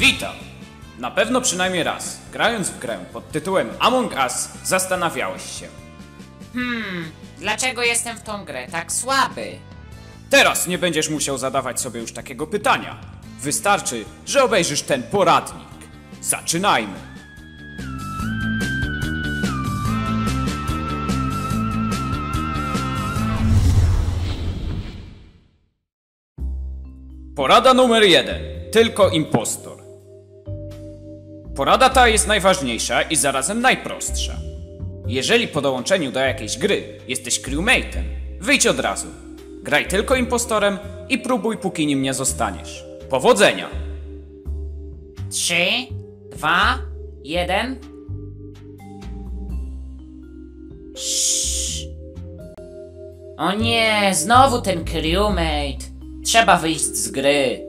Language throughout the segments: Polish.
Witam! Na pewno przynajmniej raz, grając w grę pod tytułem Among Us, zastanawiałeś się. Dlaczego jestem w tą grę tak słaby? Teraz nie będziesz musiał zadawać sobie już takiego pytania. Wystarczy, że obejrzysz ten poradnik. Zaczynajmy! Porada numer 1. Tylko impostor. Porada ta jest najważniejsza i zarazem najprostsza. Jeżeli po dołączeniu do jakiejś gry jesteś crewmate'em, wyjdź od razu. Graj tylko impostorem i próbuj, póki nim nie zostaniesz. Powodzenia! 3, 2, 1. O nie, znowu ten crewmate. Trzeba wyjść z gry.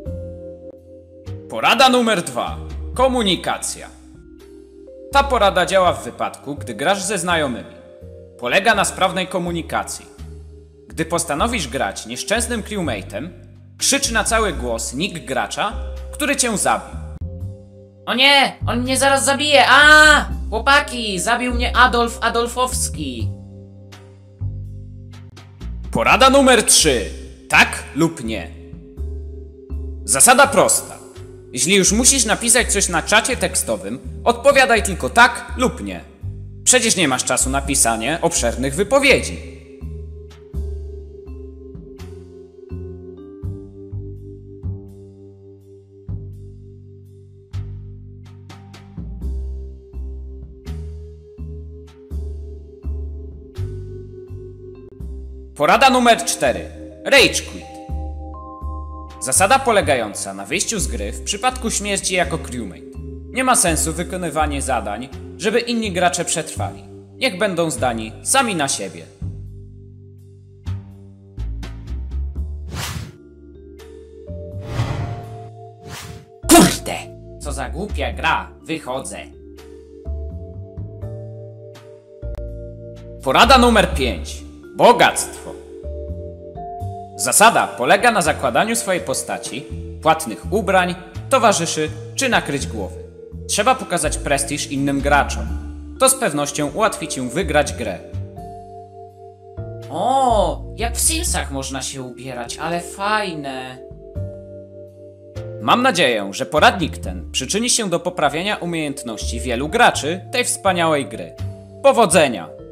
Porada numer 2. Komunikacja. Ta porada działa w wypadku, gdy grasz ze znajomymi. Polega na sprawnej komunikacji. Gdy postanowisz grać nieszczęsnym crewmate'em, krzycz na cały głos nick gracza, który cię zabił. O nie, on mnie zaraz zabije. Chłopaki, zabił mnie Adolf Adolfowski. Porada numer 3. Tak lub nie. Zasada prosta. Jeśli już musisz napisać coś na czacie tekstowym, odpowiadaj tylko tak lub nie. Przecież nie masz czasu na pisanie obszernych wypowiedzi. Porada numer 4. Rage quit. Zasada polegająca na wyjściu z gry w przypadku śmierci jako crewmate. Nie ma sensu wykonywanie zadań, żeby inni gracze przetrwali. Niech będą zdani sami na siebie. Kurde! Co za głupia gra, wychodzę. Porada numer 5. Bogactwo. Zasada polega na zakładaniu swojej postaci, płatnych ubrań, towarzyszy czy nakryć głowy. Trzeba pokazać prestiż innym graczom. To z pewnością ułatwi ci wygrać grę. O, jak w Simsach można się ubierać, ale fajne. Mam nadzieję, że poradnik ten przyczyni się do poprawienia umiejętności wielu graczy tej wspaniałej gry. Powodzenia!